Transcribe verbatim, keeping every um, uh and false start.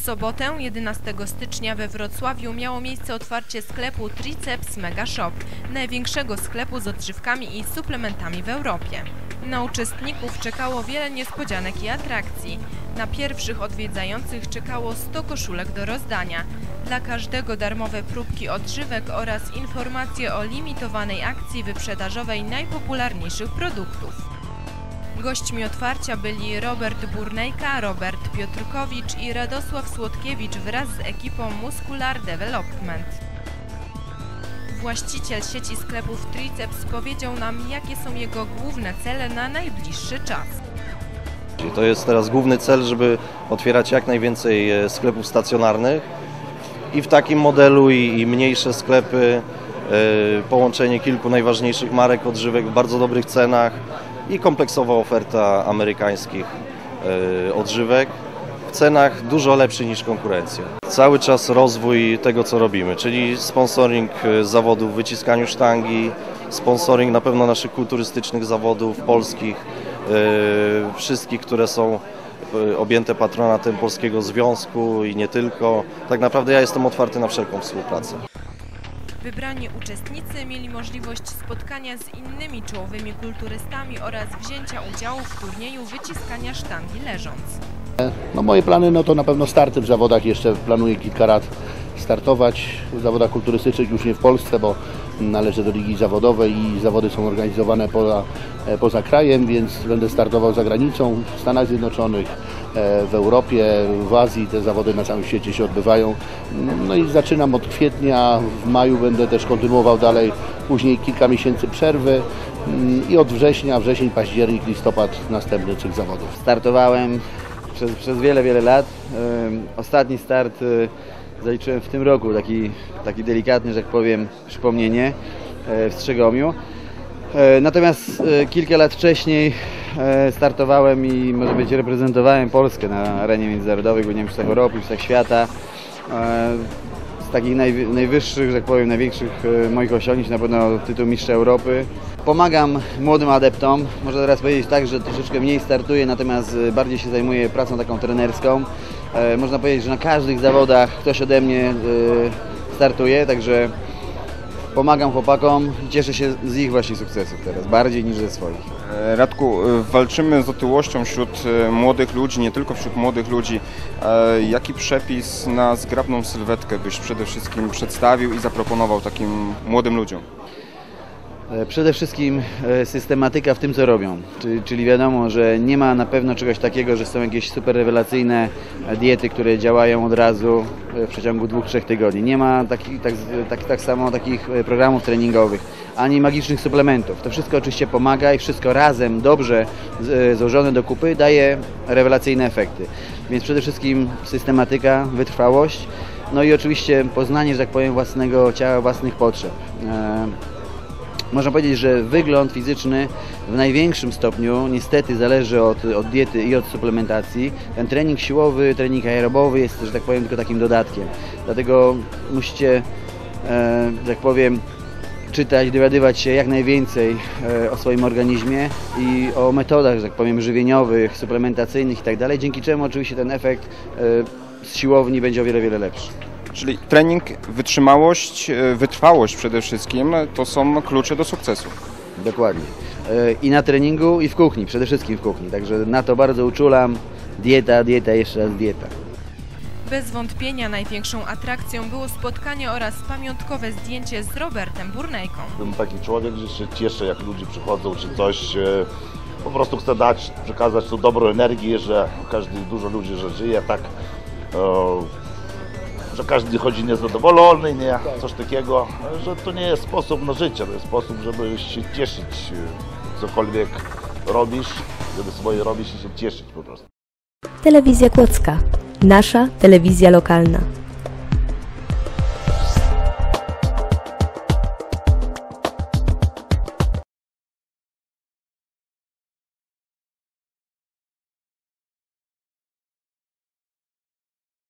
sobotę, jedenastego stycznia we Wrocławiu miało miejsce otwarcie sklepu Triceps Mega Shop, największego sklepu z odżywkami i suplementami w Europie. Na uczestników czekało wiele niespodzianek i atrakcji. Na pierwszych odwiedzających czekało sto koszulek do rozdania. Dla każdego darmowe próbki odżywek oraz informacje o limitowanej akcji wyprzedażowej najpopularniejszych produktów. Gośćmi otwarcia byli Robert Burnejka, Robert Piotrkowicz i Radosław Słodkiewicz wraz z ekipą Muscular Development. Właściciel sieci sklepów Triceps powiedział nam, jakie są jego główne cele na najbliższy czas. To jest teraz główny cel, żeby otwierać jak najwięcej sklepów stacjonarnych i w takim modelu i, i mniejsze sklepy, yy, połączenie kilku najważniejszych marek odżywek w bardzo dobrych cenach i kompleksowa oferta amerykańskich yy, odżywek w cenach dużo lepszych niż konkurencja. Cały czas rozwój tego, co robimy, czyli sponsoring zawodów w wyciskaniu sztangi, sponsoring na pewno naszych kulturystycznych zawodów polskich, yy, wszystkich, które są objęte patronatem Polskiego Związku i nie tylko. Tak naprawdę ja jestem otwarty na wszelką współpracę. Wybrani uczestnicy mieli możliwość spotkania z innymi czołowymi kulturystami oraz wzięcia udziału w turnieju wyciskania sztangi leżąc. No moje plany no to na pewno starty w zawodach, jeszcze planuję kilka lat startować w zawodach kulturystycznych, już nie w Polsce, bo należę do ligi zawodowej i zawody są organizowane poza, poza krajem, więc będę startował za granicą, w Stanach Zjednoczonych, w Europie, w Azji, te zawody na całym świecie się odbywają. No i zaczynam od kwietnia, w maju będę też kontynuował dalej, później kilka miesięcy przerwy i od września, wrzesień, październik, listopad następny cykl zawodów. Startowałem przez, przez wiele, wiele lat. Ostatni start zaliczyłem w tym roku, taki, taki delikatny, że tak powiem, przypomnienie w Strzegomiu. Natomiast kilka lat wcześniej startowałem i może być reprezentowałem Polskę na arenie międzynarodowej, głównie w mistrzostwach Europy, w mistrzostwach świata. Z takich naj, najwyższych, że tak powiem, największych moich osiągnięć na pewno tytuł mistrza Europy. Pomagam młodym adeptom, można teraz powiedzieć tak, że troszeczkę mniej startuję, natomiast bardziej się zajmuję pracą taką trenerską. Można powiedzieć, że na każdych zawodach ktoś ode mnie startuje, także pomagam chłopakom i cieszę się z ich właśnie sukcesów teraz, bardziej niż ze swoich. Radku, walczymy z otyłością wśród młodych ludzi, nie tylko wśród młodych ludzi. Jaki przepis na zgrabną sylwetkę byś przede wszystkim przedstawił i zaproponował takim młodym ludziom? Przede wszystkim systematyka w tym, co robią, czyli wiadomo, że nie ma na pewno czegoś takiego, że są jakieś super rewelacyjne diety, które działają od razu w przeciągu dwóch, trzech tygodni. Nie ma taki, tak, tak, tak samo takich programów treningowych, ani magicznych suplementów. To wszystko oczywiście pomaga i wszystko razem, dobrze złożone do kupy, daje rewelacyjne efekty. Więc przede wszystkim systematyka, wytrwałość, no i oczywiście poznanie, że tak powiem, własnego ciała, własnych potrzeb. Można powiedzieć, że wygląd fizyczny w największym stopniu niestety zależy od, od diety i od suplementacji. Ten trening siłowy, trening aerobowy jest, że tak powiem, tylko takim dodatkiem. Dlatego musicie, e, że tak powiem, czytać, dowiadywać się jak najwięcej e, o swoim organizmie i o metodach, że tak powiem, żywieniowych, suplementacyjnych itd. Dzięki czemu oczywiście ten efekt e, z siłowni będzie o wiele, wiele lepszy. Czyli trening, wytrzymałość, wytrwałość przede wszystkim to są klucze do sukcesu. Dokładnie. I na treningu, i w kuchni, przede wszystkim w kuchni. Także na to bardzo uczulam. Dieta, dieta, jeszcze raz dieta. Bez wątpienia największą atrakcją było spotkanie oraz pamiątkowe zdjęcie z Robertem Burnejką. Jestem taki człowiek, że się cieszę, jak ludzie przychodzą czy coś. Po prostu chcę dać, przekazać tą dobrą energię, że każdy, dużo ludzi, że żyje tak. Że każdy chodzi niezadowolony, nie, coś takiego, że to nie jest sposób na życie, to jest sposób, żeby się cieszyć, cokolwiek robisz, żeby swoje robić i się cieszyć po prostu. Telewizja Kłodzka, nasza telewizja lokalna.